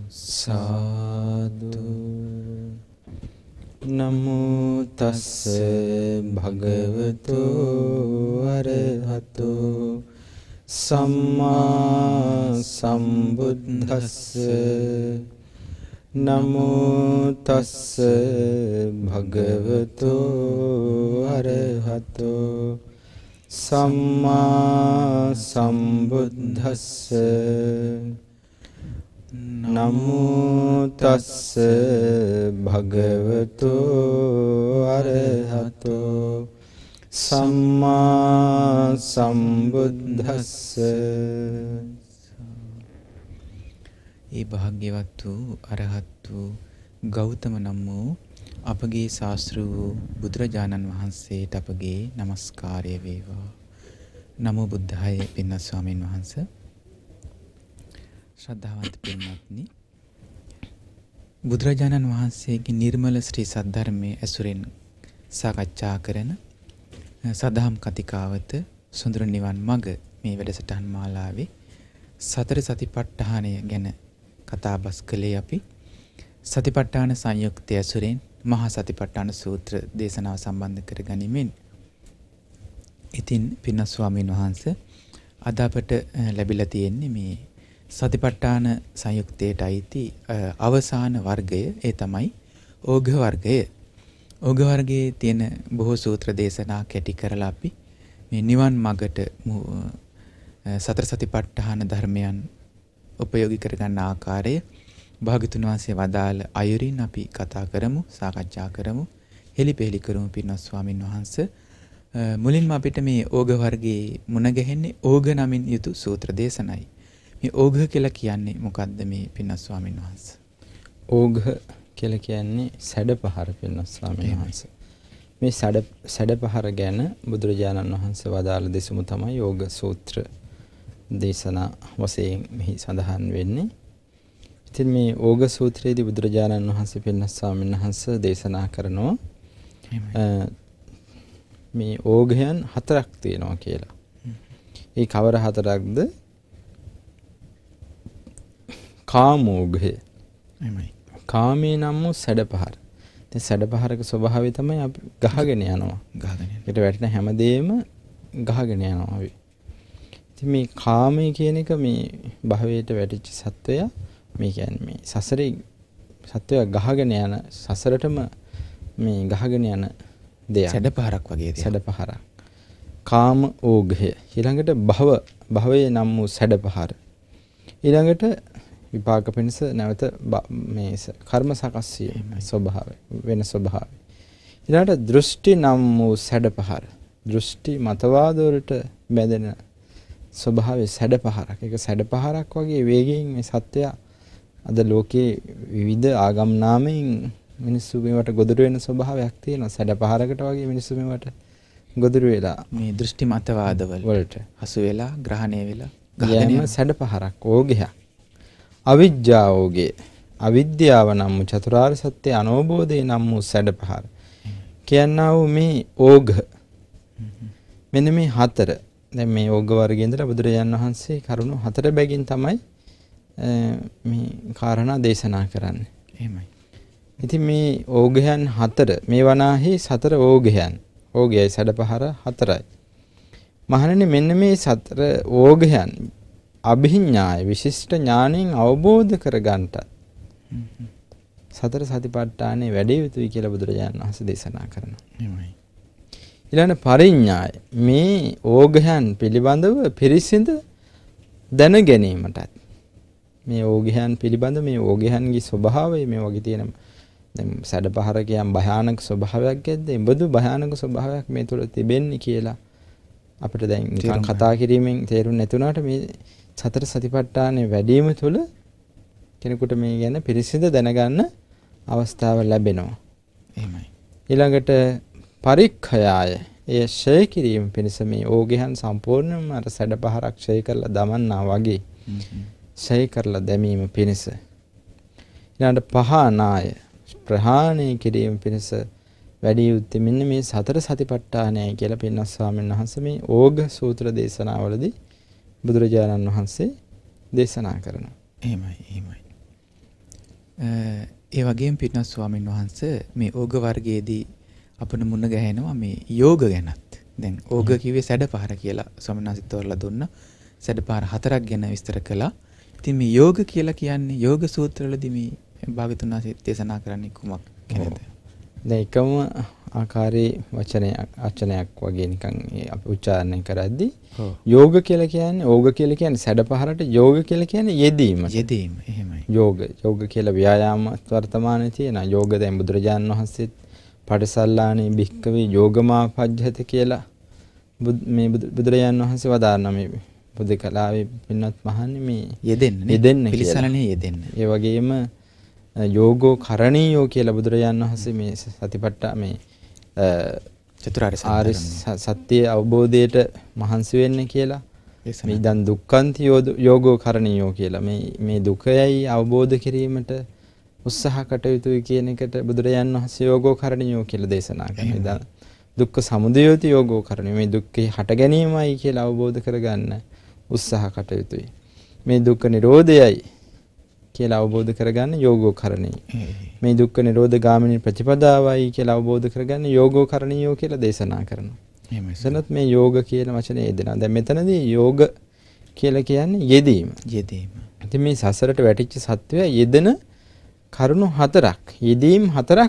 සාදු නමෝ තස්ස භගවතු අරහතු සම්මා සම්බුද්දස්ස නමෝ තස්ස භගවතු අරහතු සම්මා සම්බුද්දස්ස නමෝ තස්ස භගවතු අරහතෝ සම්මා සම්බුද්දස්ස. ඒ භාග්‍යවත් වූ අරහත් වූ ගෞතම නම් වූ අපගේ ශාස්ත්‍ර වූ බුදුරජාණන් වහන්සේට අපගේ নমස්කාරය වේවා. නමෝ බුද්ධාය. පින්වත් ස්වාමීන් වහන්සේ, ශ්‍රද්ධාවන්ත පින්වත්නි, බුදුරජාණන් වහන්සේගේ නිර්මල ශ්‍රී සද්ධර්මයේ ඇසුරෙන් සාකච්ඡා කරන සදහම් කතිකාවත සොඳුරු නිවන් මග මේ වැඩසටහන් මාලාවේ සතර සතිපට්ඨානය ගැන කතාබස් කළේ අපි. සතිපට්ඨාන සංයුක්තය ඇසුරෙන් මහා සතිපට්ඨාන සූත්‍ර දේශනාව සම්බන්ධ කර ගනිමින්, ඉතින් පින්වත් ස්වාමීන් වහන්සේ, අද අපට ලැබිලා තියෙන්නේ මේ සතිපට්ඨාන සංයුක්තයට අයිති අවසාන වර්ගය. ඒ තමයි ඕඝ වර්ගය. ඕඝ වර්ගයේ තියෙන බොහෝ සූත්‍ර දේශනා කැටි කරලා අපි මේ නිවන් මගට සතර සතිපට්ඨාන ධර්මයන් උපයෝගී කරගන්න ආකාරය භාග්‍යතුන් වහන්සේ වදාළ අයුරින් අපි කතා කරමු, සාකච්ඡා කරමු, හෙලිපෙහෙලි කරමු. පින්වත් ස්වාමින් වහන්සේ, මුලින්ම අපිට මේ ඕඝ වර්ගයේ මුණ ගැහෙන්නේ ඕඝ නමින් යුතු සූත්‍ර දේශනයි. මේ ඕඝ කියලා කියන්නේ මොකද්ද මේ පින්වත් ස්වාමීන් වහන්සේ? ඕඝ කියලා කියන්නේ සැඩපහර. පින්වත් ස්වාමීන් වහන්සේ, මේ සැඩපහර ගැන බුදුරජාණන් වහන්සේ වදාළ දෙසුම තමයි ඕඝ සූත්‍ර දේශනා වශයෙන් මෙහි සඳහන් වෙන්නේ. ඉතින් මේ ඕඝ සූත්‍රයේදී බුදුරජාණන් වහන්සේ පින්වත් ස්වාමීන් වහන්සේ දේශනා කරනවා මේ ඕඝයන් හතරක් තියෙනවා කියලා. ඒ කවර හතරක්ද? කාමෝඝය. එහෙමයි. කාමේ නම් වූ සැඩපහර. දැන් සැඩපහරක ස්වභාවය තමයි අපි ගහගෙන යනවා. ඒකට වැටෙන හැමදේම ගහගෙන යනවා අපි. ඉතින් මේ කාමයේ කියන එක මේ භවයට වැටිච්ච සත්වයා, මේ කියන්නේ මේ සසරේ සත්වයා ගහගෙන යන, සසරටම මේ ගහගෙන යන දෙයක්. සැඩපහරක් වගේ දෙයක්. සැඩපහරක්. කාම ඕඝය. ඊළඟට භවයේ නම් වූ සැඩපහර. ඊළඟට විපාක පිණිස නැවත මේ කර්ම සකස් වීම ස්වභාවය, වෙන ස්වභාවය. ඊළඟට දෘෂ්ටි නම් වූ සැඩපහර. දෘෂ්ටි මතවාද වලට බැඳෙන ස්වභාවය සැඩපහරක්. ඒක සැඩපහරක් වගේ වේගයෙන් මේ සත්‍යය අද ලෝකේ විවිධ ආගම් නාමයෙන් මිනිස්සු මේවට ගොදුරු වෙන ස්වභාවයක් තියෙනවා. සැඩපහරකට වගේ මිනිස්සු මේවට ගොදුරු වෙලා මේ දෘෂ්ටි මතවාද වලට හසු වෙලා ග්‍රහණය වෙලා ගහගෙන සැඩපහරක්, ඕඝයක්. අවිජ්ජාෝගේ. අවිද්‍යාව නම් වූ චතුරාර්ය සත්‍ය අනෝබෝධය නම් වූ සැඩපහර. කියන්නා වූ මේ ඕඝ. මෙන්න මේ හතර. දැන් මේ ඕඝ වර්ගයේ ඉඳලා බුදුරජාණන් වහන්සේ කරුණු හතර බැගින් තමයි මේ කාරණා දේශනා කරන්නේ. එහෙමයි. ඉතින් මේ ඕඝයන් හතර, මේ වනාහි සතර ඕඝයන්. ඕඝයයි සැඩපහර හතරයි. මහණෙනි, මෙන්න මේ සතර ඕඝයන් අභිඥාය විශිෂ්ට ඥාණයෙන් අවබෝධ කරගන්නට සතර සතිපට්ඨානේ වැඩි යුතුයි කියලා බුදුරජාණන් වහන්සේ දේශනා කරනවා. එහෙමයි. ඊළඟ පරිඥාය, මේ ඕඝයන් පිළිබඳව පිරිසිඳ දැන ගැනීමටත්, මේ ඕඝයන් පිළිබඳ මේ ඕඝයන්ගේ ස්වභාවය මේ වගේ තියෙන දැන් සැඩපහර කියම් භයානක ස්වභාවයක් ඇද්ද? එබඳු භයානක ස්වභාවයක් මේ තුළ තිබෙන්නේ කියලා අපිට දැන් නිකන් කතා කිරීමෙන් තේරුම් නැතුණාට මේ සතර සතිපට්ඨානේ වැඩිම තුළ කෙනෙකුට මේ ගැන පිරිසිදු දැනගන්න අවස්ථාව ලැබෙනවා. එහෙමයි. ඊළඟට පරික්ඛයාය, එය ඡය කිරීම පිණිස මේ ඕඝයන් සම්පූර්ණයෙන්ම අර සැඩපහරක් ඡය කරලා දමන්නා වගේ ඡය කරලා දැමීම පිණිස. ඊළඟට පහනාය, ප්‍රහාණය කිරීම පිණිස වැඩි යුත්තේ මෙන්න මේ සතර සතිපට්ඨානයයි කියලා පින්වත් ස්වාමීන් වහන්සේ මේ ඕඝ සූත්‍ර දේශනාවලදී බුදුරජාණන් වහන්සේ දේශනා කරනවා. එහෙමයි. ඒ වගේම පිටනස් ස්වාමීන් වහන්සේ මේ ඕග වර්ගයේදී අපිට මුණ ගැහෙනවා මේ යෝග ගැනත්. දැන් ඕග කිව්වේ සැඩපහර කියලා ස්වාමීන් වහන්සේ තෝරලා දුන්නා. සැඩපහර 4ක් ගැන විස්තර කළා. ඉතින් මේ යෝග කියලා කියන්නේ යෝග සූත්‍රවලදී මේ භාගතුන් වහන්සේ දේශනා කරන්නේ කුමක් ගැනද? දැන් එකම ආකාරයේ වචනයක් වගේ නිකන් අපි උච්චාරණය කරද්දී යෝග කියලා කියන්නේ ඕග කියලා කියන්නේ සැඩපහරට යෝග කියලා කියන්නේ යෙදීම. යෙදීම එහෙමයි. යෝග කියලා ව්‍යායාම වර්තමානයේ තියෙන යෝග දැන් බුදුරජාණන් වහන්සේත් පටිසල්ලාණේ භික්කවේ යෝගමාපජ්ජත කියලා මේ බුදුරජාණන් වහන්සේ වදාරන මේ බුද්ධකලාවේ පින්වත් මහන්නේ මේ යෙදෙන්න පිළිසරණේ යෙදෙන්න. ඒ වගේම යෝගෝ කරණීයෝ කියලා බුදුරජාණන් වහන්සේ මේ සතිපට්ඨා මේ චතුරාර්ය සත්‍ය අවබෝධයට මහන්සි වෙන්න කියලා මේ දැන් දුක්ඛන්ති යෝගෝ කරණීයෝ කියලා මේ දුකයයි අවබෝධ කිරීමට උත්සාහ කටයුතුයි කියන එකට බුදුරජාණන් වහන්සේ යෝගෝ කරණීයෝ කියලා දේශනා කරනවා. දුක්ඛ සමුදයෝති යෝගෝ කරණීය මේ දුක්ඛේ හට ගැනීමයි කියලා අවබෝධ කරගන්න උත්සාහ කටයුතුයි. මේ දුක්ඛ නිරෝධයයි කියලා අවබෝධ කරගන්න යෝගෝ කරණීය. මේ දුක්ඛ නිරෝධ ගාමිනී ප්‍රතිපදාවයි කියලා අවබෝධ කරගන්න යෝගෝ කරණීයෝ කියලා දේශනා කරනවා. එහෙමයි. එතනත් මේ යෝග කියන වචනේ යෙදෙනවා. දැන් මෙතනදී යෝග කියලා කියන්නේ යෙදීම. ඉතින් මේ සසරට වැටිච්ච සත්වයා යෙදෙන කරුණු 4ක්. යෙදීම්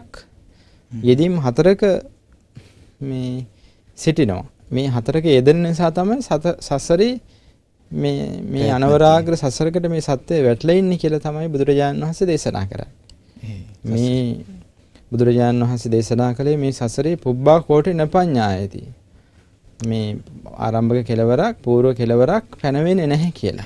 4ක මේ සිටිනවා. මේ 4ක යෙදෙන නිසා තමයි සසරේ මේ අනවරාග්‍ර සසරකට මේ සත්‍යය වැටලා ඉන්නේ කියලා තමයි බුදුරජාණන් වහන්සේ දේශනා කරන්නේ. මේ බුදුරජාණන් වහන්සේ දේශනා කළේ මේ සසරේ පුබ්බා කෝටි නපඤ්ඤායති. මේ ආරම්භක කෙලවරක් పూర్ව කෙලවරක් පැනවෙන්නේ නැහැ කියලා.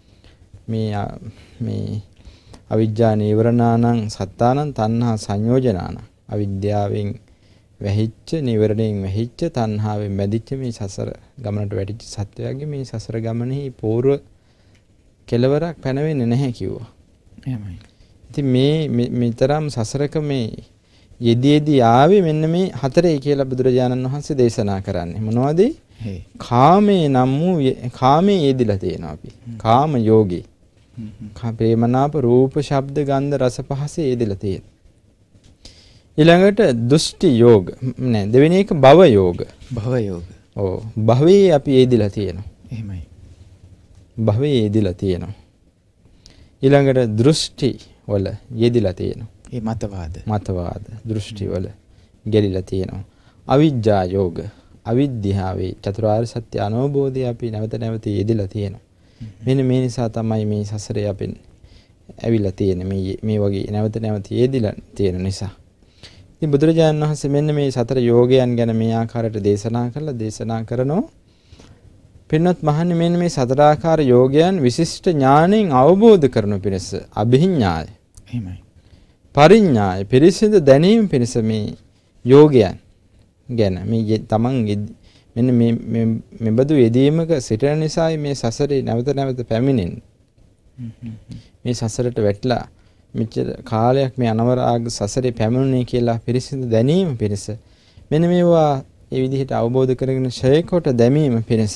මේ අවිජ්ජා නීවරණානං සත්තානං තණ්හා සංයෝජනානං අවිද්‍යාවෙන් වැහිච්ච නිවරණයෙන් වැහිච්ච තණ්හාවෙන් බැඳිච්ච මේ සසර ගමනට වැටිච්ච සත්වයාගේ මේ සසර ගමනේ పూర్ව කෙලවරක් පැනවෙන්නේ නැහැ කිව්වා. එහෙමයි. ඉතින් මේතරම් සසරක මේ යෙදී ආවේ මෙන්න මේ 4යි කියලා බුදුරජාණන් වහන්සේ දේශනා කරන්නේ. මොනවද? කාමේ නම් වූ කාමේ යෙදිලා තියෙනවා අපි. කාම යෝගී. ප්‍රේමනාප රූප ශබ්ද ගන්ධ රස පහසේ යෙදිලා තියෙනවා. ඊළඟට දෘෂ්ටි යෝග නෑ දෙවෙනි එක භව යෝග. ඔව් භවයේ අපි යෙදිලා තියෙනවා. එහෙමයි. භවයේ යෙදිලා තියෙනවා. ඊළඟට දෘෂ්ටි වල යෙදිලා තියෙනවා. ඒ මතවාද දෘෂ්ටි වල ගැලිලා තියෙනවා. අවිජ්ජා යෝග අවිද්‍යාවේ චතුරාර්ය සත්‍ය අනවබෝධය අපි නැවත යෙදිලා තියෙනවා. මෙන්න මේ නිසා තමයි මේ සසරේ අපෙන් ඇවිල්ලා තියෙන්නේ මේ වගේ නැවත යෙදිලා තියෙන නිසා. ඉතින් බුදුරජාණන් වහන්සේ මෙන්න මේ 4 යෝගයන් ගැන මේ ආකාරයට දේශනා කරනවා. පින්වත් මහන්නේ මෙන්න මේ 4 ආකාර යෝගයන් විශිෂ්ට ඥාණයෙන් අවබෝධ කරන පිණිස අභිඥාය. එහෙමයි. පරිඥාය පිරිසිදු දැනීම පිණිස මේ යෝගයන් ගැන මේ තමන් මෙන්න මේ බඳු යෙදීමක සිටින නිසායි මේ සසරේ නැවත පැමිණෙන්නේ. මේ සසරට වැටලා මෙච්චර කාලයක් මේ අනවරාග සසරේ පැමිණුනේ කියලා පිරිසිදු දැනීම පිණිස මෙන්න මේවා ඒ විදිහට අවබෝධ කරගෙන ශේකොට දැමීම පිණිස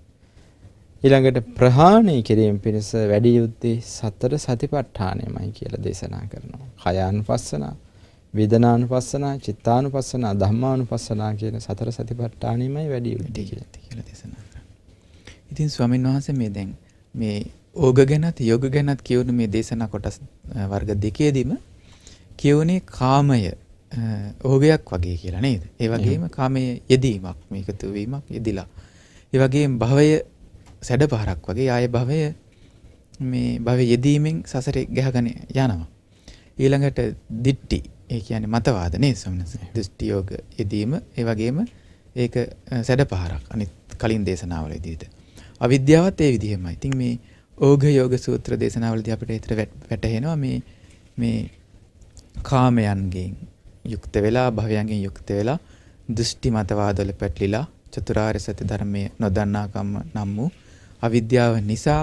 ඊළඟට ප්‍රහාණය කිරීම පිණිස වැඩි යුත්තේ සතර සතිපට්ඨානයමයි කියලා දේශනා කරනවා. කයානුපස්සනා, වේදනානුපස්සනා, චිත්තානුපස්සනා, ධම්මානුපස්සනා කියන සතර සතිපට්ඨානෙමයි වැඩි යුත්තේ කියලා දේශනා කරනවා. ඉතින් ස්වාමීන් වහන්සේ මේ දැන් මේ ඕග ගැනත් යෝග ගැනත් කියවන මේ දේශනා කොටස් වර්ග දෙකේදීම කියවනේ කාමය ඕගයක් වගේ කියලා නේද? ඒ වගේම කාමයේ යෙදීමක් මේකතු වීමක් යෙදිලා. ඒ වගේම භවය සැඩපහරක් වගේ ආය භවය මේ භවය යෙදීමෙන් සසරේ ගහගෙන යනවා. ඊළඟට දිට්ටි ඒ කියන්නේ මතවාද නේද ස්වාමීන් වහන්සේ? දෘෂ්ටි යෝග යෙදීම ඒ වගේම ඒක සැඩපහරක් අනිත් කලින් දේශනාවල විදිහට. අවිද්‍යාවත් ඒ විදිහමයි. ඉතින් මේ ඕඝ යෝග සූත්‍ර දේශනාවලදී අපිට ඒතර වැටහෙනවා මේ කාමයන්ගෙන් යුක්ත වෙලා භවයන්ගෙන් යුක්ත වෙලා දෘෂ්ටි මතවාදවල පැටලිලා චතුරාර්ය සත්‍ය ධර්මයේ නොදන්නාකම නම් වූ අවිද්‍යාව නිසා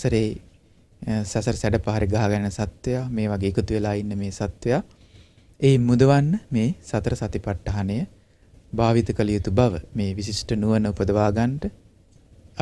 සසර සැඩපහරේ ගහගෙන සත්වයා මේ වගේ එකතු වෙලා ඉන්න මේ සත්වයා ඒ මුදවන්න මේ සතර සතිපට්ඨානය භාවිත කළ යුතු බව මේ විශිෂ්ට නුවණ උපදවා ගන්නට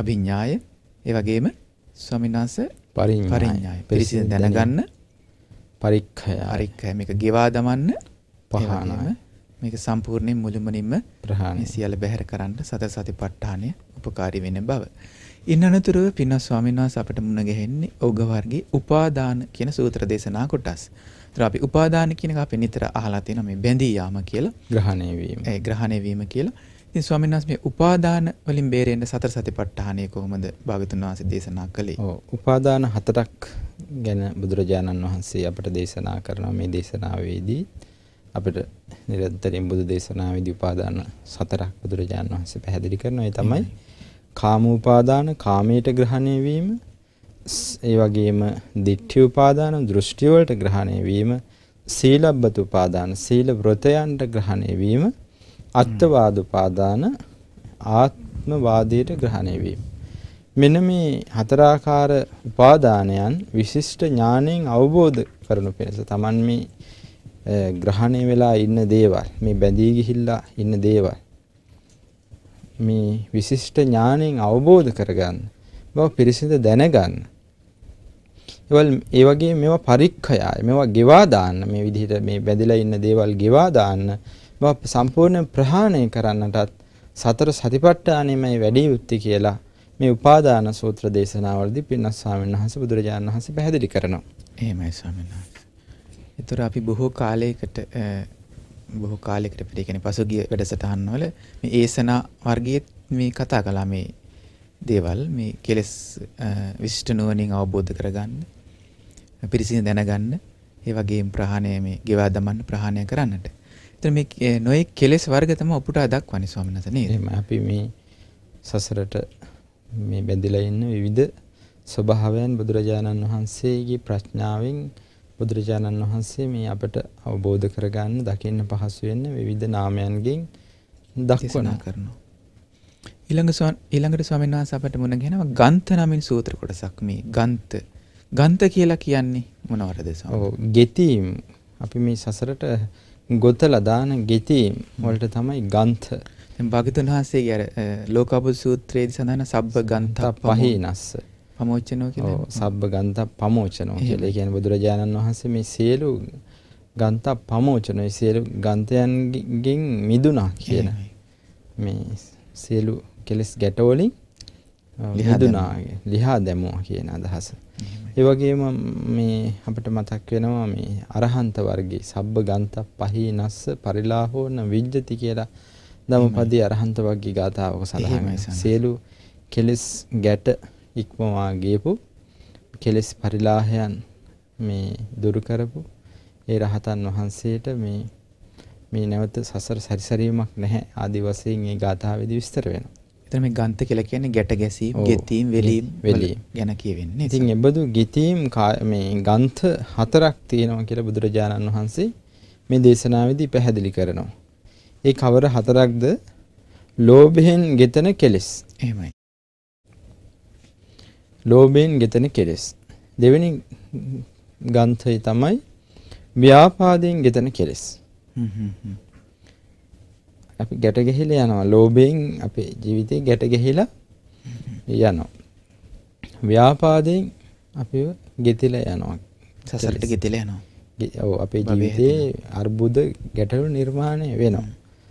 අභිඥාය ඒ වගේම ස්වාමීන් වහන්සේ පරිඥාය පිරිසිදු දැනගන්න පරික්ඛය මේක ගෙවා දමන්න පහනයි. මේක සම්පූර්ණයෙන් මුළුමනින්ම ප්‍රහාණය. මේ සියල්ල බැහැර කරන්න සතර සතිපට්ඨානය උපකාරී වෙන බව. ඉන් අනතුරුව පින්වත් ස්වාමීන් වහන්සේ අපිට මුණ ගැහෙන්නේ ඕග වර්ගයේ උපාදාන කියන සූත්‍ර දේශනා කොටස්. ඒතර අපි උපාදාන කියන එක අපි නිතර අහලා තියෙනවා මේ බැඳී යාම කියලා. ග්‍රහණය වීම. ග්‍රහණය වීම කියලා. ඉතින් ස්වාමීන් වහන්සේ මේ උපාදාන වලින් බේරෙන්න සතර සතිපට්ඨානය කොහොමද භාගතුන් වහන්සේ දේශනා කළේ? ඔව් උපාදාන 4ක් ගැන බුදුරජාණන් වහන්සේ අපට දේශනා කරනවා මේ දේශනාවේදී. අපිට නිරන්තරයෙන් බුදු දේශනාවේදී උපාදාන 4ක් බුදුරජාණන් වහන්සේ පැහැදිලි කරනවා. ඒ තමයි කාම උපාදාන, කාමයට ග්‍රහණය වීම, ඒ වගේම ditthි උපාදාන, දෘෂ්ටි වලට ග්‍රහණය වීම, සීලබ්බත උපාදාන, සීල වෘතයන්ට ග්‍රහණය වීම, අත්වාද උපාදාන, ආත්මවාදයට ග්‍රහණය වීම. මෙන්න මේ හතරාකාර උපාදානයන් විශිෂ්ට ඥාණයෙන් අවබෝධ කරනු පිණිස Taman මේ ග්‍රහණය වෙලා ඉන්න දේවල්, මේ බැඳී ගිහිල්ලා ඉන්න දේවල් මේ විශිෂ්ට ඥාණයෙන් අවබෝධ කරගන්න, මේවා පිරිසිදු දැනගන්න. ඒ වගේ මේවා පරික්ඛයයි, මේවා ගෙවා දාන්න, මේ විදිහට මේ බැඳලා ඉන්න දේවල් ගෙවා දාන්න, මේවා සම්පූර්ණ ප්‍රහාණය කරන්නටත් සතර සතිපට්ඨානෙමයි වැඩි යුත්තේ කියලා මේ උපාදාන සූත්‍ර දේශනාවලදී පින්වත් ස්වාමීන් වහන්සේ බුදුරජාණන් වහන්සේ පැහැදිලි කරනවා. එහෙමයි ස්වාමීන් වහන්සේ. ඒතර අපි බොහෝ කාලයකට පිට කියන්නේ පසුගිය වැඩසටහන් වල මේ ඒසනා වර්ගයේ මේ කතා කළා මේ දේවල් මේ කෙලස් විශිෂ්ට නුවණින් අවබෝධ කරගන්න, පිරිසිදු දැනගන්න, ඒ වගේම ප්‍රහාණය මේ ගෙවා දමන්න ප්‍රහාණය කරන්නට. ඒතර මේ නොයේ කෙලස් වර්ග තමයි උපුටා දක්වන්නේ ස්වාමීන් වහන්සේ නේද? එහෙම අපි මේ සසරට මේ බැඳිලා ඉන්න විවිධ ස්වභාවයන් බුදුරජාණන් වහන්සේගේ ප්‍රඥාවෙන් බුදුරජාණන් වහන්සේ මේ අපට අවබෝධ කරගන්න, දකින්න පහසු වෙන්න විවිධ නාමයන්ගෙන් දක්වනා කරනවා. ඊළඟට ස්වාමීන් වහන්සේ අපට මුණ ගැහෙනවා ගන්ත නමින් සූත්‍ර කොටසක්. මේ ගන්ත කියලා කියන්නේ මොනවටද ස්වාමීන්? ඔව්, ගෙතීම්. අපි මේ සසරට ගොතලා දාන ගෙතීම් වලට තමයි ගන්ත. දැන් භාගතුන් වහන්සේගේ අර ලෝකාපද සූත්‍රයේදී සඳහන් සබ්බ ගන්ත පහීනස්ස පමෝචනෝ කියලා. ඔව්, සබ්බ ගන්ත පමෝචනෝ කියලා. ඒ කියන්නේ බුදුරජාණන් වහන්සේ මේ සියලු ගන්ත පමෝචනෝ, මේ සියලු ගන්තයන්ගෙන් මිදුණා කියන මේ සියලු කෙලස් ගැට වලින් මිදුණා, ලිහා දැමුවා කියන අදහස. ඒ වගේම මේ අපිට මතක් වෙනවා මේ අරහන්ත වර්ගයේ සබ්බ ගන්ත පහීනස්ස පරිලාහෝන විජ්ජති කියලා ධම්මපදයේ අරහන්ත වර්ගයේ ගාථාවක සඳහන්. සියලු කෙලස් ගැට ඉක්මවා ගියපු, කෙලස් පරිලාහයන් මේ දුරු කරපු ඒ රහතන් වහන්සේට මේ නැවත සසර සැරිසරීමක් නැහැ ආදි වශයෙන් මේ ගාථාවේදී විස්තර වෙනවා. එතන මේ ගන්ත කියලා කියන්නේ ගැට ගැසීම්, ගෙතීම්, වෙලීම් ගැන කියවෙන්නේ. ඉතින් එබඳු ගෙතීම් මේ ගන්ත 4ක් තියෙනවා කියලා බුදුරජාණන් වහන්සේ මේ දේශනාවේදී පැහැදිලි කරනවා. ඒ කවර 4ක්ද? ලෝභයෙන් ගෙතන කෙලෙස්. එහෙමයි. ලෝභයෙන් ගෙතන කෙලෙස්. දෙවෙනි ගන්තය තමයි ව්‍යාපාදයෙන් ගෙතන කෙලෙස්. අපි ගැට ගැහිලා යනවා. ලෝභයෙන් අපේ ජීවිතේ ගැට ගැහිලා යනවා. ව්‍යාපාදයෙන් අපිව ගෙතිලා යනවා. සසරට ගෙතිලා යනවා. ඔව්, අපේ ජීවිතේ අර්බුද ගැටලු නිර්මාණය වෙනවා.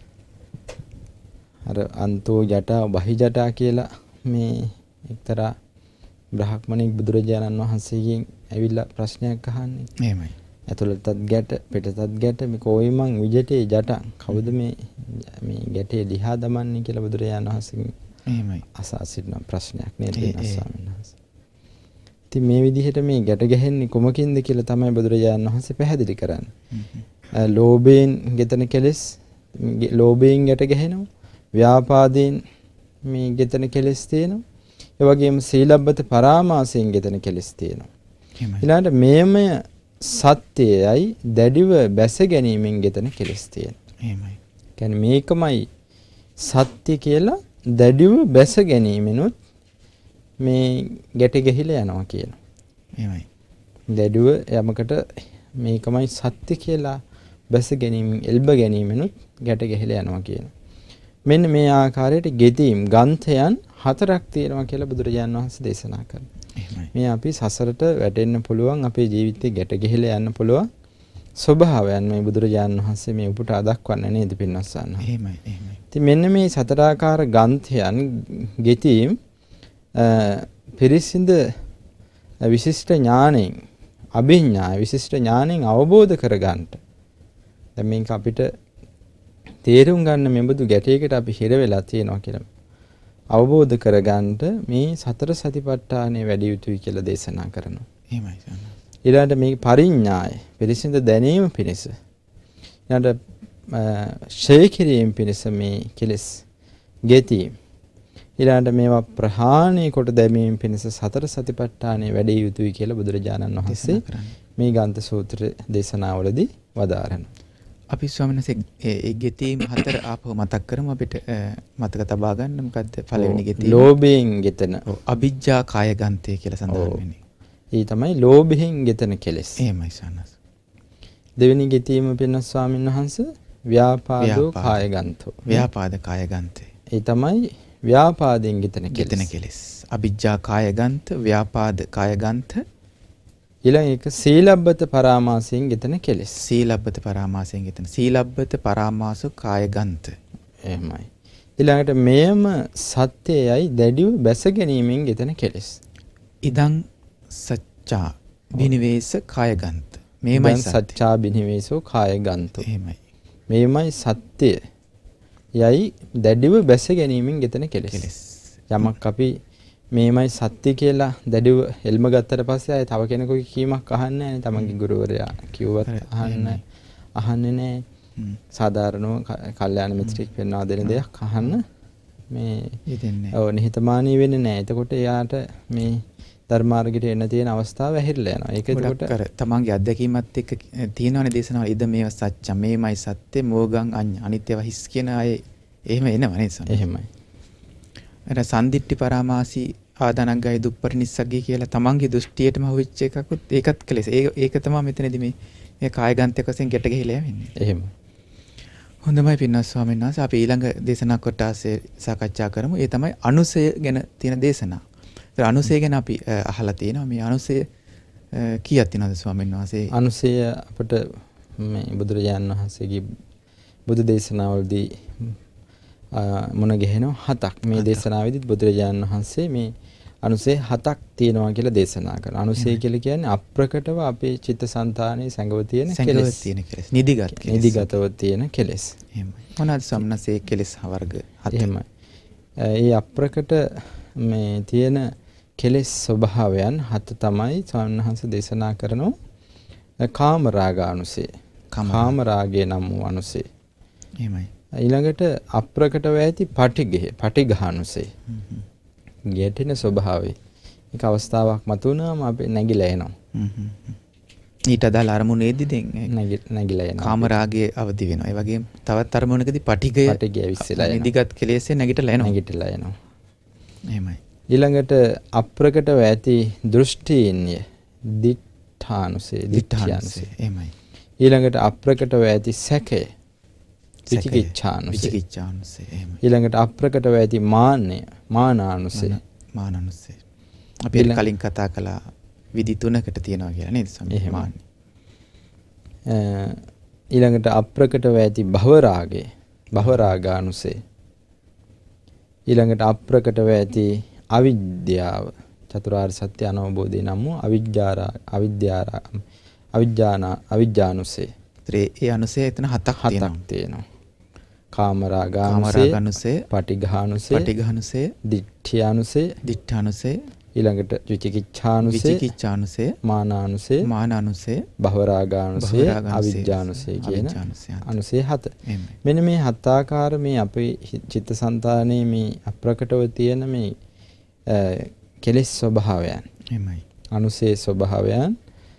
අර අන්තෝ ජටා බහි ජටා කියලා මේ එක්තරා බ්‍රහ්මණෙක් බුදුරජාණන් වහන්සේගෙන් ඇවිල්ලා ප්‍රශ්නයක් අහන්නේ. එහෙමයි. ඇතුළතත් ගැට, පිටතත් ගැට, මේ කොයිමන් විජටේ ජටා කවුද මේ ගැටේ ලිහා දමන්නේ කියලා බුදුරජාණන් වහන්සේගෙන් එහෙමයි අසා සිටින ප්‍රශ්නයක් නේද ස්වාමීන් වහන්සේ. ඉතින් මේ විදිහට මේ ගැට ගැහෙන්නේ කොමකින්ද කියලා තමයි බුදුරජාණන් වහන්සේ පැහැදිලි කරන්නේ. ලෝභයෙන් ගෙතන කෙලෙස්, ලෝභයෙන් ගැට ගැහෙනවා. ව්‍යාපාදයෙන් මේ ගෙතන කෙලෙස් තියෙනවා. ඒ වගේම සීලබ්බත පරාමාසයෙන් ගෙතන කෙලෙස් තියෙනවා. ඊළඟට මේමය සත්‍යයයි දැඩිව බැස ගැනීමෙන් ගෙතන කෙලෙස් තියෙනවා. එහෙමයි. කියන්නේ මේකමයි සත්‍ය කියලා දැඩිව බැස ගැනීමෙනුත් මේ ගැට ගැහිලා යනවා කියනවා. එහෙමයි. දැඩිව යමකට මේකමයි සත්‍ය කියලා බැස ගැනීම, එල්බ ගැනීමෙනුත් ගැට ගැහිලා යනවා කියනවා. මෙන්න මේ ආකාරයට ගෙතීම් ගන්තයන් 4ක් තියෙනවා කියලා බුදුරජාණන් වහන්සේ දේශනා කරනවා. මේ අපි සසරට වැටෙන්න පුළුවන් අපේ ජීවිතේ ගැට ගිහිලා යන්න පුළුවන් ස්වභාවයන් මේ බුදුරජාණන් වහන්සේ මේ උපුටා දක්වන්නේ නේද පින්වත්සන්න. එහෙමයි එහෙමයි. ඉතින් මෙන්න මේ සතරාකාර ගන්ධයන් ගෙතීම් පිරිසිඳ විශිෂ්ට ඥාණයෙන් අභිඥා විශිෂ්ට ඥාණයෙන් අවබෝධ කරගන්නට දැන් මේක අපිට තේරුම් ගන්න මෙබඳු ගැටයකට අපි හිර වෙලා තියෙනවා කියලා අවබෝධ කරගන්නට මේ සතර සතිපට්ඨානෙ වැඩි යුතුයි කියලා දේශනා කරනවා. එහෙමයි සන්න. ඊළඟට මේ පරිඥාය පිරිසිඳ දැනීම පිණිස ඊළඟට ශේ කිරීම පිණිස මේ කෙලෙස් ගෙතීම් ඊළඟට මේවා ප්‍රහාණය කොට දැමීම පිණිස සතර සතිපට්ඨානෙ වැඩි යුතුයි කියලා බුදුරජාණන් වහන්සේ මේ ගාන්ත සූත්‍ර දේශනාවලදී වදාරනවා. අපි ස්වාමීන් වහන්සේ ඒ ගෙතීම් හතර ආපහු මතක් කරමු අපිට මතක තබා ගන්න මොකද්ද පළවෙනි ගෙතීම? ලෝභයෙන් ගෙතන අවිජ්ජා කාය ගන්තය කියලා සඳහන් වෙන්නේ. ඒ තමයි ලෝභයෙන් ගෙතන කෙලෙස්. එහෙමයි සන්නස්. දෙවෙනි ගෙතීම පින්න ස්වාමීන් වහන්සේ ව්‍යාපාදෝ කාය ගන්තෝ. ව්‍යාපාද කාය ගන්තේ. ඒ තමයි ව්‍යාපාදයෙන් ගෙතන කෙලෙස්. අවිජ්ජා කාය ගන්ත, ව්‍යාපාද කාය ගන්ත. ඊළඟ එක සීලබ්බත පරාමාසයෙන් ගෙතන කෙලෙස්. සීලබ්බත පරාමාසයෙන් ගෙතන. සීලබ්බත පරාමාස කාය ගන්ත. එහෙමයි. ඊළඟට මෙයම සත්‍යයයි දැඩිව බැස ගැනීමෙන් ගෙතන කෙලෙස්. ඉදං සච්චා බිනිවේස කාය ගන්ත. මේමයි සච්චා බිනිවේසෝ කාය ගන්තෝ. එහෙමයි. මේමයි සත්‍ය යයි දැඩිව බැස ගැනීමෙන් ගෙතන කෙලෙස්. යමක් අපි මේමයි සත්‍ය කියලා දැඩිව එල්ම ගත්තට පස්සේ ආයේ තව කෙනෙකුගේ කීමක් අහන්නේ නැහැ. තමන්ගේ ගුරුවරයා කිව්වත් අහන්නේ නැහැ. සාධාරණව කල්යාණ මිත්‍රෙක් වෙනවා දෙන දෙයක් අහන්න මේ හිතෙන්නේ. ඔව් නිහතමානී වෙන්නේ නැහැ. එතකොට එයාට මේ ධර්මාර්ගයට එන්න තියෙන අවස්ථාව ඇහිරලා යනවා. ඒක එතකොට අර තමන්ගේ අත්දැකීමත් එක්ක තියෙනවනේ දේශනාව. ඉද මේව සත්‍ය මේමයි සත්‍ය මෝගං අඤ්ඤ අනිත්‍යව හිස් කියන අය එහෙම එනවා නේද? එහෙමයි. අර සම්දිට්ඨි පරාමාසී ආදානග්ගය දුප්පරිනිස්සග්ගී කියලා තමන්ගේ දෘෂ්ටියටම හොවිච්ච එකකුත් ඒකත් කෙලෙස්. ඒක තමයි මෙතනදී මේ කායගන්තක වශයෙන් ගැට ගහලා යන්නේ. එහෙම. හොඳයි පින්වත් ස්වාමීන් වහන්සේ අපි ඊළඟ දේශනා කොටසේ සාකච්ඡා කරමු. ඒ තමයි අනුසය ගැන තියෙන දේශනා. ඒ අනුසය ගැන අපි අහලා තියෙනවා. මේ අනුසය කීයක් තියෙනවද ස්වාමීන් වහන්සේ? අනුසය අපිට මේ බුදුරජාණන් වහන්සේගේ බුදු දේශනාවලදී මොන ගහනවා 7ක්. මේ දේශනාවේදීත් බුදුරජාණන් වහන්සේ මේ අනුසය 7ක් තියෙනවා කියලා දේශනා කරනවා. අනුසය කියලා කියන්නේ අප්‍රකටව අපේ චිත්තසංතානයේ සැඟව තියෙන කෙලෙස්. නිදිගතව තියෙන කෙලෙස්. එහෙමයි. මොනවාද සම්නසේ කෙලෙස් වර්ග 7? එහෙමයි. ඒ අප්‍රකට මේ තියෙන කෙලෙස් ස්වභාවයන් 7 තමයි සම්හංශ දේශනා කරනවා. කාමරාගානුසය. කාමරාගය නම් වූ අනුසය. එහෙමයි. ඊළඟට අප්‍රකටව ඇති පටිඝානුසය. ගැටෙන ස්වභාවය. ඒක අවස්ථාවක් මතුවනම අපි නැగిලා එනවා. ඊට අදාළ අරමුණේදී දැන් නැగిලා එනවා. කාමරාගයේ අවදි වෙනවා. ඒ වගේම තවත් අරමුණකදී පටිඝය විශ්සලා එනවා. නිදිගත් කෙලෙස්සේ නැගිටලා එනවා. එහෙමයි. ඊළඟට අප්‍රකටව ඇති දෘෂ්ටීන්ය දිඨානුසය. එහෙමයි. ඊළඟට අප්‍රකටව ඇති සැකය විචිකිච්ඡානුසය. එහෙමයි. ඊළඟට අප්‍රකටව ඇති මානානුසය. අපි කලින් කතා කළා විදි 3කට තියෙනවා කියලා නේද සම්මා මාන්නේ. ඊළඟට අප්‍රකටව ඇති භවරාගානුසය. ඊළඟට අප්‍රකටව ඇති අවිද්‍යාව චතුරාර්ය සත්‍ය අනවබෝධය නම් වූ අවිජ්ජානුසය. ඒ අනුසය එතන 7ක් තියෙනවා. කාමරාගානුසය, පටිඝානුසය, දිඨානුසය, ඊළඟට විචිකිච්ඡානුසය, මානානුසය, භවරාගානුසය, අවිජ්ජානුසය කියන අනුසය 7. මෙන්න මේ 7 ආකාර මේ අපේ චිත්තසංතානයේ මේ අප්‍රකටව තියෙන මේ කෙලෙස් ස්වභාවයන්. එහෙමයි. අනුසය ස්වභාවයන්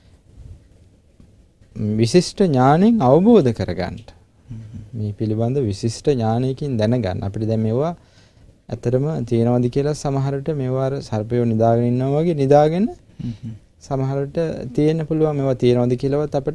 විශිෂ්ට ඥාණයෙන් අවබෝධ කරගන්න. මේ පිළිබඳ විශිෂ්ට ඥානයකින් දැනගන්න. අපිට දැන් මේවා ඇත්තටම තියෙනවද කියලා සමහරට මේවා සර්පයෝ නිදාගෙන ඉන්නවා වගේ නිදාගෙන සමහරට තියෙන්න පුළුවන්. මේවා තියෙනවද කියලාවත් අපිට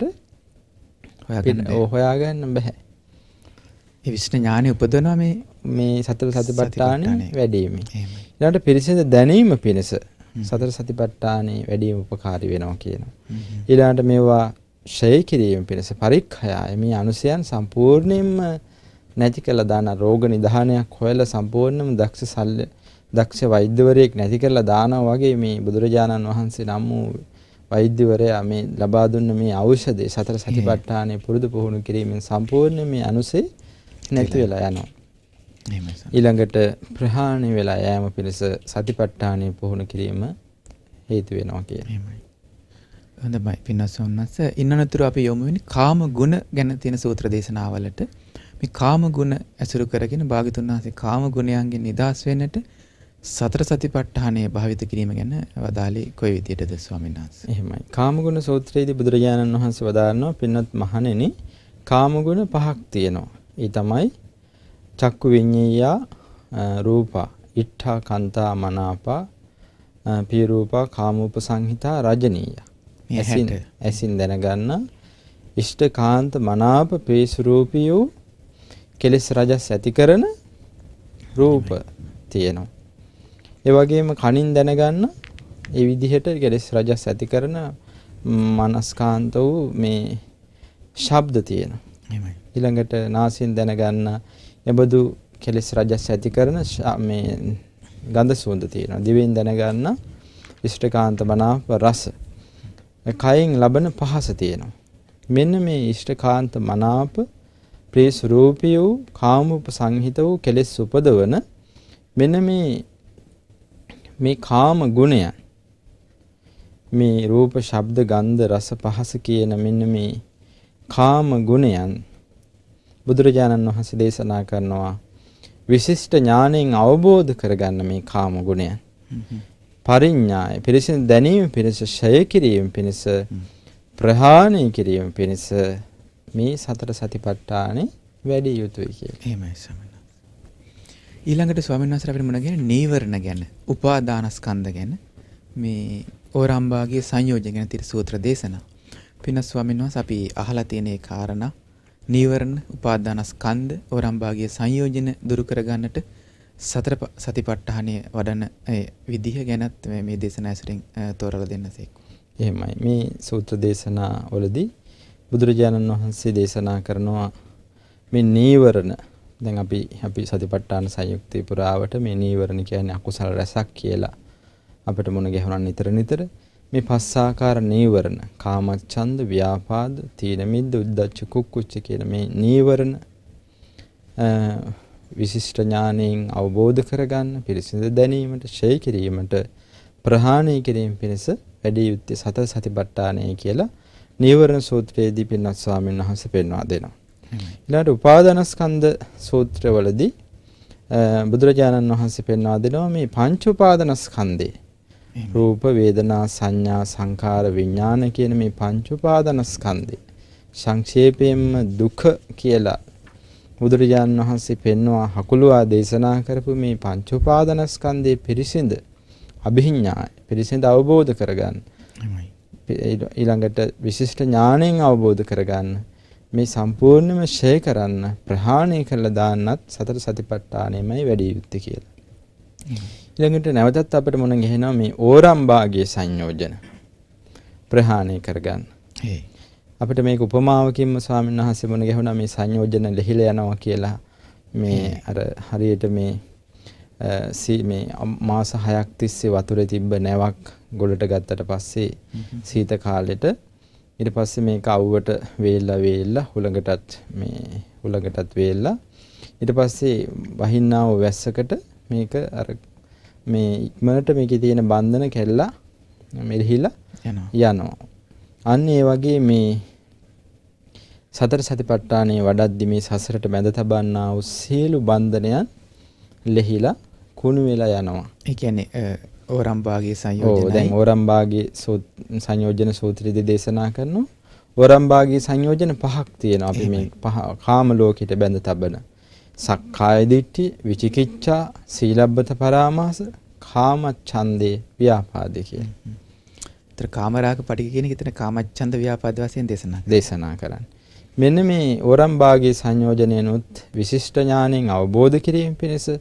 හොයාගන්න බෑ. ඒ විශිෂ්ට ඥානෙ උපදවනවා මේ සතර සතිපට්ඨානෙ වැඩිම. ඊළඟට පිරිසිදු දැනීම පිණිස සතර සතිපට්ඨානේ වැඩිම උපකාරී වෙනවා කියනවා. ඊළඟට මේවා ෂය කිරීම පිණිස පරික්ඛයය මේ අනුසයන් සම්පූර්ණයෙන්ම නැති කළා දාන රෝග නිදානයක් හොයලා සම්පූර්ණයෙන්ම දක්ෂ වෛද්‍යවරයෙක් නැති කරලා දානවා වගේ මේ බුදුරජාණන් වහන්සේ නම් වූ වෛද්‍යවරයා මේ ලබා දුන්න මේ ඖෂධය සතර සතිපට්ඨානේ පුරුදු පුහුණු කිරීමෙන් සම්පූර්ණයෙන් මේ අනුසේ නැති වෙලා යනවා. ඊළඟට ප්‍රහාණය වෙලා යෑම පිණිස සතිපට්ඨානේ පුහුණු කිරීම හේතු වෙනවා කියන්නේ. හොඳයි පින්නසොන්නස ඉන්නනතුරු අපි යොමු වෙන්නේ කාම ගුණ ගැන තියෙන සූත්‍ර දේශනාවලට. මේ කාම ගුණ ඇසුරු කරගෙන භාග්‍යතුන් වහන්සේ කාම ගුණයන්ගෙන් නිදහස් වෙන්නට සතර සතිපට්ඨානය භාවිත කිරීම ගැන වදාළේ කොයි විදියටද ස්වාමීන් වහන්සේ? එහෙමයි. කාම ගුණ සූත්‍රයේදී බුදුරජාණන් වහන්සේ වදාරනවා පින්වත් මහණෙනි කාම ගුණ පහක් තියෙනවා. ඒ තමයි චක්කු විඤ්ඤාය රූපා ඉත්තා කන්තා මනාපා පිය රූපා කාමෝපසංහිතා රජනීය. ඇසින් දැනගන්න ඉෂ්ඨකාන්ත මනාප ප්‍රේසරූපී වූ කෙලෙස් රජස් ඇති කරන රූප තියෙනවා. ඒ වගේම කනින් දැනගන්න ඒ විදිහට කෙලෙස් රජස් ඇති කරන මනස්කාන්ත වූ මේ ශබ්ද තියෙනවා. ඊළඟට නාසයෙන් දැනගන්න එබඳු කෙලෙස් රජස් ඇති කරන මේ ගන්ධ සුවඳ තියෙනවා. දිවෙන් දැනගන්න ඉෂ්ඨකාන්ත මනාප රස. කයෙන් ලබන පහස තියෙනවා. මෙන්න මේ ඉෂ්ඨකාන්ත මනාප ප්‍රේස රූපී වූ කාමෝපසංහිත වූ කෙලෙස් උපදවන මෙන්න මේ කාම ගුණයන් මේ රූප ශබ්ද ගන්ධ රස පහස කියන මෙන්න මේ කාම ගුණයන් බුදුරජාණන් වහන්සේ දේශනා කරනවා විශිෂ්ට ඥාණයෙන් අවබෝධ කරගන්න මේ කාම ගුණයන් පරිඥාය පිරිසිදු දැනීම පිණිස ෂය කිරීම පිණිස ප්‍රහාණය කිරීම පිණිස මේ සතර සතිපට්ඨානේ වැඩි යුතුයි කියලා. එහෙමයි ස්වාමීන් වහන්සේ. ඊළඟට ස්වාමීන් වහන්සේ අපිට මොන ගැන නීවරණ ගැන උපාදානස්කන්ධ ගැන මේ ඕරම්බාගේ සංයෝජන ගැන තියෙන සූත්‍ර දේශනා. පින්න ස්වාමීන් වහන්සේ අපි අහලා තියෙන ඒ කාරණා නීවරණ උපාදානස්කන්ධ ඕරම්බාගේ සංයෝජන දුරු කරගන්නට සතර සතිපට්ඨානය වඩන විදිහ ගැනත් මේ දේශනා ඇසුරින් තෝරලා දෙන්නසේක. එහෙමයි. මේ සූත්‍ර දේශනා වලදී බුදුරජාණන් වහන්සේ දේශනා කරනවා මේ නීවරණ දැන් අපි සතිපට්ඨාන සංයුක්තේ පුරාවට මේ නීවරණ කියන්නේ අකුසල රසක් කියලා අපිට මුණ ගැහුණා නිතර මේ පස්සාකාර නීවරණ කාමච්ඡන්ද ව්‍යාපාද තීන මිද්ද උද්ධච්ච කුක්කුච්ච කියන මේ නීවරණ විශිෂ්ට ඥානයෙන් අවබෝධ කරගන්න පිරිසිදු දැනීමට ෂය කිරීමට ප්‍රහාණය කිරීම පිණිස වැඩි යුත්තේ සතර සතිපට්ඨානය කියලා නීවරණ සූත්‍රයේදී පින්වත් ස්වාමීන් වහන්සේ පෙන්වා දෙනවා. ඊළඟට උපාදානස්කන්ධ සූත්‍රවලදී බුදුරජාණන් වහන්සේ පෙන්වා දෙනවා මේ පංච උපාදානස්කන්ධේ රූප වේදනා සංඥා සංකාර විඥාන කියන මේ පංච උපාදානස්කන්ධේ සංක්ෂේපයෙන්ම දුක කියලා බුදුරජාණන් වහන්සේ පෙන්වා හකුලුවා දේශනා කරපු මේ පංච උපාදානස්කන්ධේ පිරිසිඳ අභිඥාය පිරිසිඳ අවබෝධ කරගන්න. ඊළඟට විශිෂ්ට ඥාණයෙන් අවබෝධ කරගන්න මේ සම්පූර්ණයෙන්ම ෂය කරන්න ප්‍රහාණය කළා දාන්නත් සතර සතිපට්ඨානෙමයි වැඩි යුත්තේ කියලා. ඊළඟට නැවතත් අපිට මොන ගහනවා මේ ඕරම්බාගේ සංයෝජන ප්‍රහාණය කරගන්න. අපිට මේක උපමාවකින්ම ස්වාමීන් වහන්සේ මොන ගහුණා මේ සංයෝජන ලෙහිලා යනවා කියලා මේ අර හරියට මේ මාස 6ක් තිස්සේ වතුරේ තිබ්බ නැවක් ගොඩට ගත්තට පස්සේ සීත කාලෙට ඊට පස්සේ මේක අවුවට වේල්ලා හුලඟටත් වේල්ලා ඊට පස්සේ වහින්නාව වැස්සකට මේක අර මේ ඉක්මනට මේකේ තියෙන බන්ධන කැල්ලා මෙරිහිලා යනවා. අන්න ඒ වගේ මේ සතර සතිපට්ඨානයේ වඩද්දි මේ සසරට බැඳ තබන්නා වූ සියලු බන්ධනයන් ලෙහිලා කුණු වෙලා යනවා. ඒ කියන්නේ ඕරම්බාගේ සංයෝජනයි. දැන් ඕරම්බාගේ සංයෝජන සූත්‍රයේදී දේශනා කරනවා. ඕරම්බාගේ සංයෝජන පහක් තියෙනවා. අපි මේ කාම ලෝකෙට බැඳ තබන සක්කාය දිට්ඨි, විචිකිච්ඡා, සීලබ්බත පරාමාස, කාමච්ඡන්දේ, ව්‍යාපාදේ කියන. ඒතර කාමරාග පටික කියන එක එතන කාමච්ඡන්ද ව්‍යාපාද වශයෙන් දේශනා කරන්නේ. මෙන්න මේ ඕරම්බාගේ සංයෝජනයනොත් විශිෂ්ට ඥාණයෙන් අවබෝධ කිරීම පිණිස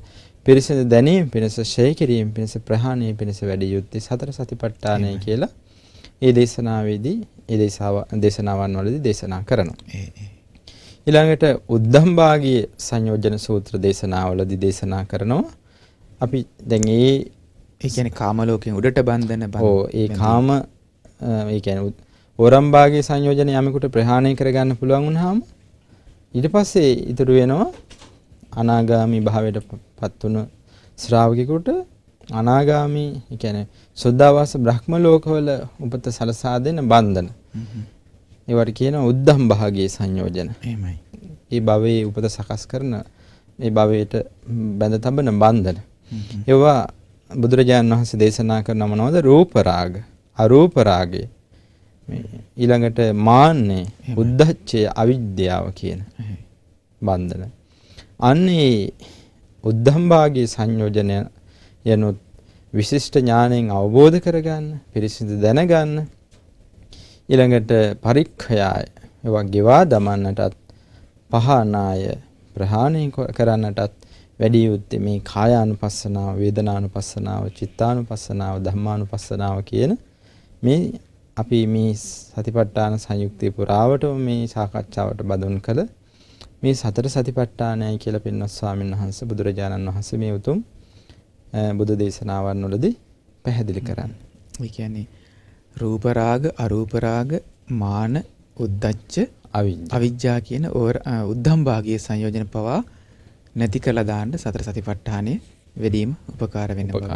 පිරිසිදු දැනීම පිණිස ශේ කිරීම පිණිස ප්‍රහාණය පිණිස වැඩි යුත්තේ සතර සතිපට්ඨානය කියලා ඒ දේශනාවේදී ඒ දේශනාවන් වලදී දේශනා කරනවා. ඊළඟට උද්ධම් භාගී සංයෝජන සූත්‍ර දේශනාවලදී දේශනා කරනවා. අපි දැන් ඒ කියන්නේ කාම ලෝකයෙන් උඩට බන්ධන ඒ කාම ඒ කියන්නේ ඕරම් භාගී සංයෝජන යමෙකුට ප්‍රහාණය කරගන්න පුළුවන් වුණාම ඊට පස්සේ ඉතුරු වෙනවා අනාගාමි භාවයට පත් වුණු ශ්‍රාවකෙකුට අනාගාමි ඒ කියන්නේ සුද්ධාවාස බ්‍රහ්ම ලෝකවල උපත සලසා දෙන බන්ධන. ඒවට කියනවා උද්ධම් භාගී සංයෝජන. එහෙමයි. මේ භවයේ උපත සකස් කරන මේ භවයට බැඳ තබන බන්ධන. ඒවා බුදුරජාණන් වහන්සේ දේශනා කරන මොනවද? රූප රාග, අරූප රාගය. මේ ඊළඟට මාන්නේ, උද්ධච්චය, අවිද්‍යාව කියන බන්ධන. අන්නේ උද්ධම් භාගී සංයෝජනය යනොත් විශිෂ්ට ඥාණයෙන් අවබෝධ කරගන්න, පිරිසිදු දැනගන්න. ඊළඟට පරික්ඛයය ඒවා ගෙවා දමන්නටත් පහනාය ප්‍රහාණය කරන්නටත් වැඩි යුත්තේ මේ කායානුපස්සනාව, වේදනානුපස්සනාව, චිත්තානුපස්සනාව, ධම්මානුපස්සනාව කියන මේ අපි මේ සතිපට්ඨාන සංයුක්තේ පුරාවටම මේ සාකච්ඡාවට බඳුන් කළ මේ සතර සතිපට්ඨානයයි කියලා පින්වත් ස්වාමීන් වහන්සේ බුදුරජාණන් වහන්සේ මේ උතුම් බුදු දේශනාවන් වලදී පැහැදිලි කරන්නේ. ඒ කියන්නේ රූප රාග, අරූප රාග, මාන, උද්ධච්ච, අවිජ්ජා කියන උද්ධම් භාගයේ සංයෝජන පවා නැති කළා දාන්න සතර සතිපට්ඨානයේ වැඩිම උපකාර වෙනවා.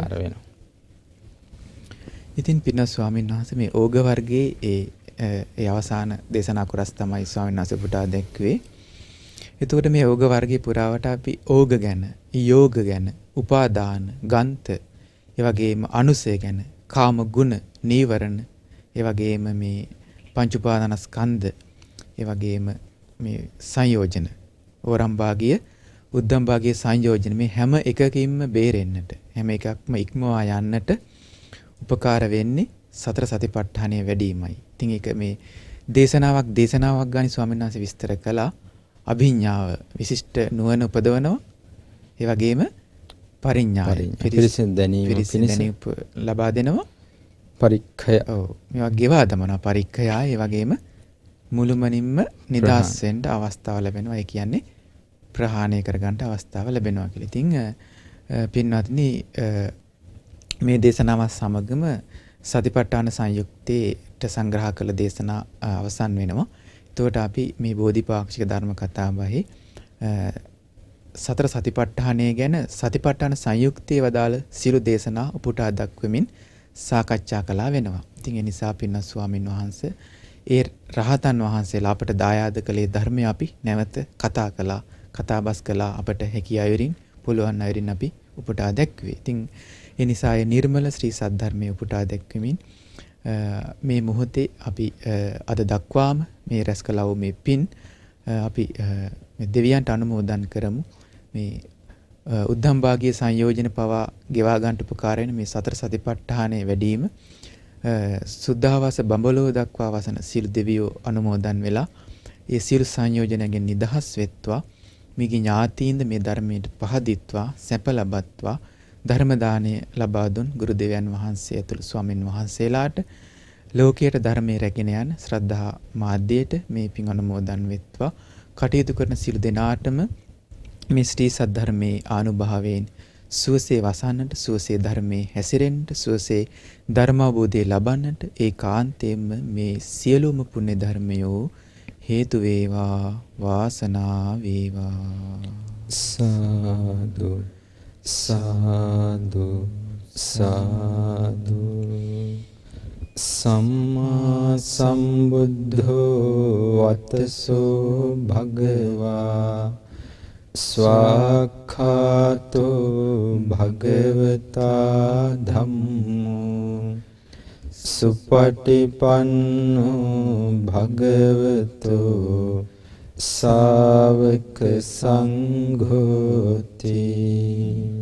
ඉතින් පින්වත් ස්වාමීන් වහන්සේ මේ ඕග වර්ගයේ ඒ අවසාන දේශනා කොටස් තමයි ස්වාමීන් වහන්සේ පුටා දැක්වේ. එතකොට මේ ඕග වර්ගයේ පුරාවට අපි ඕග ගැන, යෝග ගැන, උපාදාන, ගන්ත, ඒ වගේම අනුසය ගැන, කාම ගුණ, නීවරණ, ඒ වගේම මේ පංච උපාදානස්කන්ධ, ඒ වගේම මේ සංයෝජන, ඕරම් භාගීය, උද්ධම් භාගීය සංයෝජන මේ හැම එකකින්ම බේරෙන්නට, හැම එකක්ම ඉක්මවා යන්නට උපකාර වෙන්නේ සතර සතිපට්ඨානය වැඩිමයි. ඉතින් ඒක මේ දේශනාවක් ගානේ ස්වාමීන් වහන්සේ විස්තර කළා. අභිඥාව විශිෂ්ට නුවණ උපදවනවා. ඒ වගේම පරිඥාය පිරිසිදු දැනීම ලබා දෙනවා. පරික්ඛය. ඔව්. මේවා ගෙවා දමනවා. පරික්ඛයය. ඒ වගේම මුළුමනින්ම නිදාස් වෙන්න අවස්ථාව ලැබෙනවා. ඒ කියන්නේ ප්‍රහාණය කරගන්න අවස්ථාව ලැබෙනවා කියලා. ඉතින් පින්වත්නි මේ දේශනාව සමගම සතිපට්ඨාන සංයුක්තේට සංග්‍රහ කළ දේශනා අවසන් වෙනවා. එතකොට අපි මේ බෝධිපාක්ෂික ධර්ම කතාබහේ සතර සතිපට්ඨානය ගැන සතිපට්ඨාන සංයුක්තයේ වදාළ සියලු දේශනා උපුටා දක්වමින් සාකච්ඡා කළා වෙනවා. ඉතින් ඒ නිසා පින්වත් ස්වාමින් වහන්සේ ඒ රහතන් වහන්සේලා අපට දායාද කළේ ධර්මය අපි නැවත කතාබස් කළා අපට හැකි අයුරින් පුළුවන් අයුරින් අපි උපුටා දැක්වේ. ඉතින් ඒ නිසා ඒ නිර්මල ශ්‍රී සද්ධර්මයේ උපුටා දැක්වමින් මේ මොහොතේ අපි අද දක්වාම මේ රැස් කළා වූ මේ පින් අපි මේ දෙවියන්ට අනුමෝදන් කරමු. මේ උද්ධම් භාගීය සංයෝජන පවා ගෙවා ගන්නට උපකාර වෙන මේ සතර සතිපට්ඨානයේ වැඩිම සුද්ධාවාස බඹලෝ දක්වා වසන සියලු දෙවියෝ අනුමෝදන් වෙලා ඒ සියලු සංයෝජනයෙන් නිදහස් වෙත්වා මිගි ඥාතීන්ද මේ ධර්මයට පහදිත්වා සැප ලබත්වා ධර්ම දාණය ලබා දුන් ගුරු දෙවියන් වහන්සේ ඇතුළු ස්වාමින් වහන්සේලාට ලෝකයට ධර්මයේ රැගෙන යන ශ්‍රද්ධා මාධ්‍යයට මේ පින් අනුමෝදන් වෙත්වා කටයුතු කරන සියලු දෙනාටම මේ ශ්‍රී සද්ධර්මයේ ආනුභාවයෙන් සුවසේ වසන්නට සුවසේ ධර්මයේ හැසිරෙන්නට සුවසේ ධර්මාවබෝධය ලබන්නට ඒකාන්තයෙන්ම මේ සියලුම පුණ්‍ය ධර්මයෝ හේතු වේවා වාසනාව වේවා සාදු සාදු සාදු සම්මා සම්බුද්ධෝ වතසෝ භගවා ස්වාක්ඛාතෝ භගවතා ධම්මෝ සුපටිපන්නෝ භගවතෝ ශාවක සංඝෝති